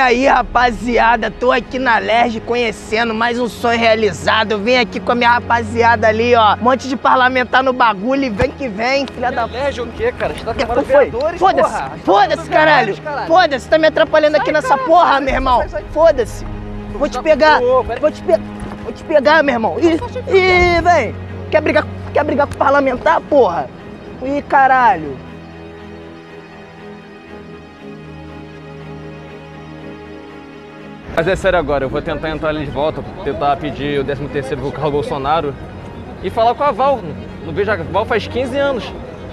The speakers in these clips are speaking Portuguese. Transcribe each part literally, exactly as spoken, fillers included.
aí, rapaziada, tô aqui na Lerge conhecendo mais um sonho realizado. Eu vim aqui com a minha rapaziada ali, ó. Um monte de parlamentar no bagulho e vem que vem, filha da... Lerge o quê, cara? Você tá que tomando foi? vereadores, Foda-se, porra. foda-se, caralho. caralho. Foda-se, tá me atrapalhando sai, aqui nessa caralho, porra, sai, meu irmão. sai, sai. Foda-se. Vou te tá pegar, pô, pera- vou te pegar, vou te pegar, meu irmão. Ih, ih, vem. Quer brigar, quer brigar com o parlamentar, porra? Ih, caralho. Mas é sério agora, eu vou tentar entrar ali de volta, tentar pedir o décimo terceiro pro Carlos Bolsonaro e falar com a Val. Não vejo a Val faz quinze anos.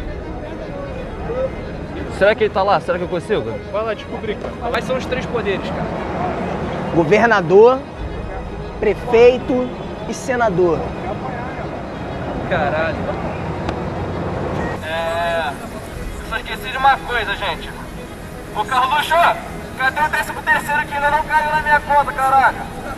Será que ele tá lá? Será que eu consigo? Vai lá descobrir, cara. Quais são os três poderes, cara? Governador, prefeito e senador. Caralho. É... Eu só esqueci de uma coisa, gente. Ô, Carluxo, cadê o décimo terceiro que ainda não caiu na minha conta, caralho?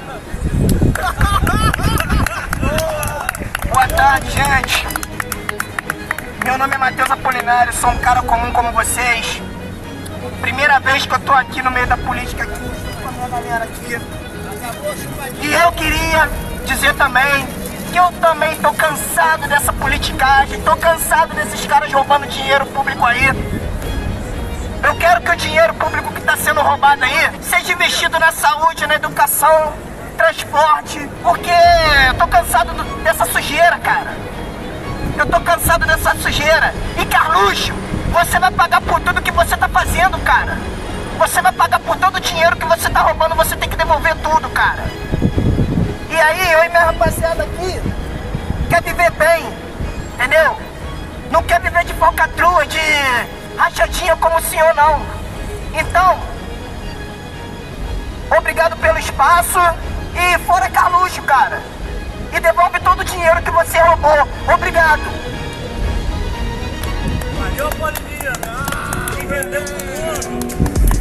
Boa tarde, gente. Meu nome é Matheus Apolinário, sou um cara comum como vocês. Primeira vez que eu tô aqui no meio da política aqui, junto com a minha galera aqui. E eu queria dizer também que eu também tô cansado dessa politicagem, tô cansado desses caras roubando dinheiro público aí. Eu quero que o dinheiro público que tá sendo roubado aí seja investido na saúde, na educação, transporte, porque eu tô cansado do, dessa sujeira, cara. Eu tô cansado dessa sujeira. E Carluxo, você vai pagar por tudo que você tá fazendo, cara. Você vai pagar por todo o dinheiro que você tá roubando, você tem que devolver tudo, cara. E aí, eu e minha rapaziada aqui quer viver bem, entendeu? Não quer viver de falcatrua, de rachadinha como o senhor, não. Então, obrigado pelo espaço e fora Carluxo, cara. E devolve todo o dinheiro que você roubou. Obrigado. Valeu, Paulinha. Ah, vendeu tudo.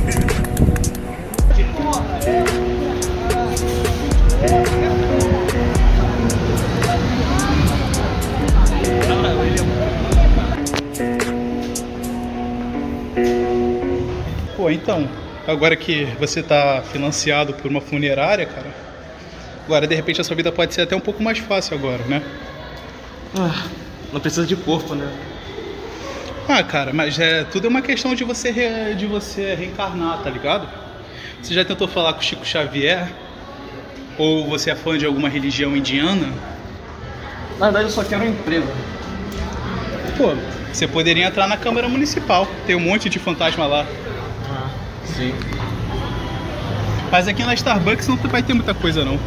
Pô, então, agora que você tá financiado por uma funerária, cara, agora de repente a sua vida pode ser até um pouco mais fácil agora, né? Ah, não precisa de corpo, né? Ah, cara, mas é tudo é uma questão de você re, de você reencarnar, tá ligado? Você já tentou falar com o Chico Xavier? Ou você é fã de alguma religião indiana? Na verdade, eu só quero um emprego. Pô, você poderia entrar na Câmara Municipal. Tem um monte de fantasma lá. Ah, sim. Mas aqui na Starbucks não vai ter muita coisa, não.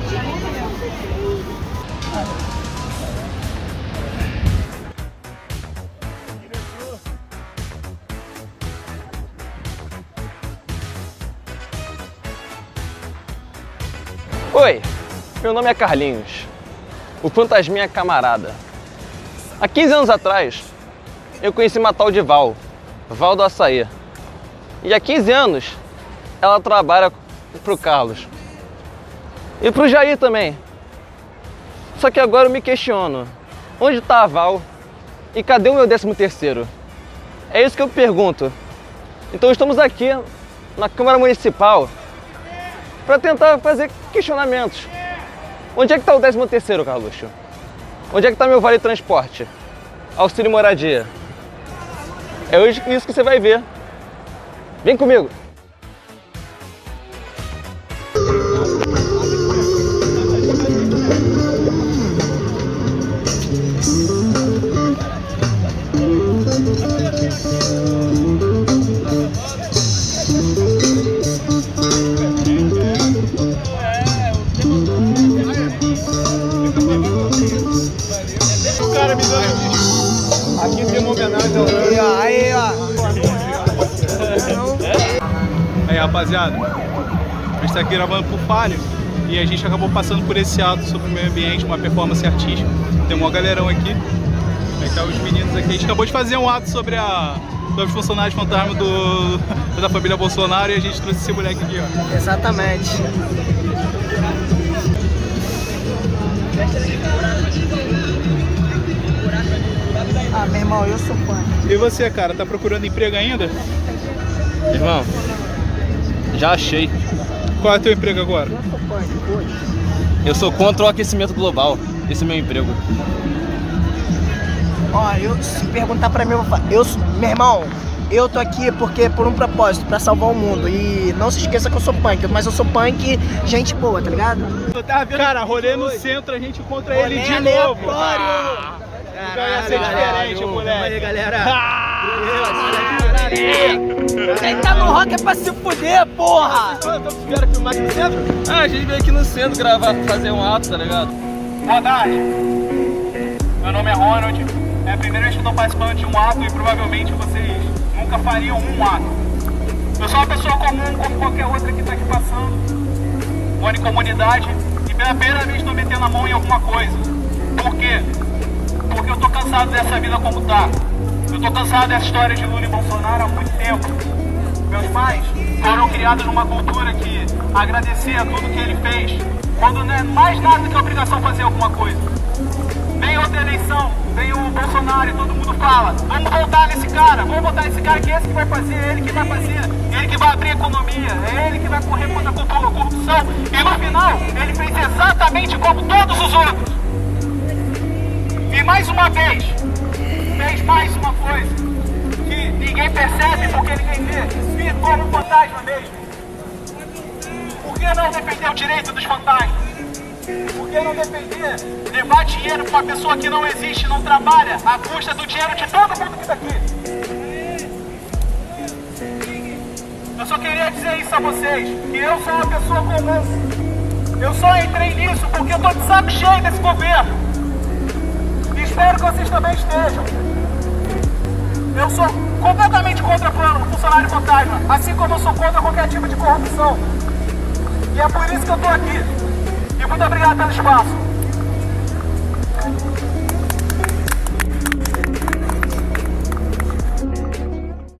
Oi, meu nome é Carlinhos, o fantasminha camarada. Há quinze anos atrás, eu conheci uma tal de Val, Val do Açaí. E há quinze anos, ela trabalha pro Carlos. E pro Jair também. Só que agora eu me questiono, onde tá a Val e cadê o meu décimo terceiro? É isso que eu pergunto. Então estamos aqui na Câmara Municipal para tentar fazer questionamentos. Onde é que está o décimo terceiro, Carluxo? Onde é que está meu vale transporte? Auxílio moradia? É hoje isso que você vai ver. Vem comigo. Aqui tem uma homenagem ao... Aí, ó. Aí, rapaziada, a gente tá aqui gravando pro Falho e a gente acabou passando por esse ato sobre o meio ambiente, uma performance artística. Tem um galerão aqui, aí tá os meninos aqui. A gente acabou de fazer um ato sobre, a, sobre os funcionários fantasma do, da família Bolsonaro e a gente trouxe esse moleque aqui, ó. Exatamente. Ah, meu irmão, eu sou fã. E você, cara, tá procurando emprego ainda? Irmão, Já achei. Qual é o teu emprego agora? Eu sou contra o aquecimento global. Esse é meu emprego. Ó, eu, se perguntar pra mim, eu vou falar. Eu, meu irmão, eu tô aqui porque por um propósito, pra salvar o mundo. E não se esqueça que eu sou punk, mas eu sou punk, gente boa, tá ligado? Cara, rolê no centro, a gente encontra ele de novo. Ah, então ia ser diferente, moleque. Aí, galera. Quem tá no rock é pra se fuder, porra! Quero filmar aqui no centro? Ah, a gente veio aqui no centro gravar, fazer um ato, tá ligado? Boa tarde. Meu nome é Ronald. É a primeira vez que eu tô participando de um ato e provavelmente vocês nunca fariam um ato. Eu sou uma pessoa comum, como qualquer outra que tá aqui passando. Moro em comunidade e pela primeira vez tô metendo a mão em alguma coisa. Por quê? Porque eu tô cansado dessa vida como tá. Eu tô cansado dessa história de Lula e Bolsonaro há muito tempo. Meus pais foram criados numa cultura que agradecer a tudo que ele fez, quando não é mais nada que obrigação fazer alguma coisa. Vem outra eleição, vem o Bolsonaro e todo mundo fala, vamos voltar nesse cara, vamos votar nesse cara que é esse que vai fazer, é ele que vai fazer, ele que vai abrir a economia, é ele que vai correr contra a corrupção. E no final, ele fez exatamente como todos os outros. E mais uma vez, fez mais uma coisa que ninguém percebe porque ninguém vê, e como um fantasma mesmo. Por que não defender o direito dos fantasmas? Por que não defender levar dinheiro para uma pessoa que não existe, não trabalha, à custa do dinheiro de todo mundo que está aqui? Eu só queria dizer isso a vocês, que eu sou uma pessoa comum. Eu só entrei nisso porque eu tô de saco cheio desse governo. E espero que vocês também estejam. Eu sou completamente contra o funcionário fantasma, assim como eu sou contra qualquer tipo de corrupção. E é por isso que eu tô aqui. E muito obrigado pelo espaço.